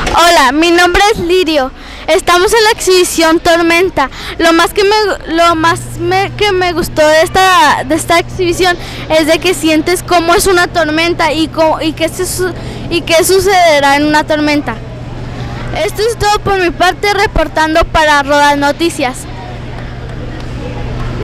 Hola, mi nombre es Lirio. Estamos en la exhibición Tormenta. Que me gustó de esta exhibición es de que sientes cómo es una tormenta y qué sucederá en una tormenta. Esto es todo por mi parte, reportando para Rodar Noticias.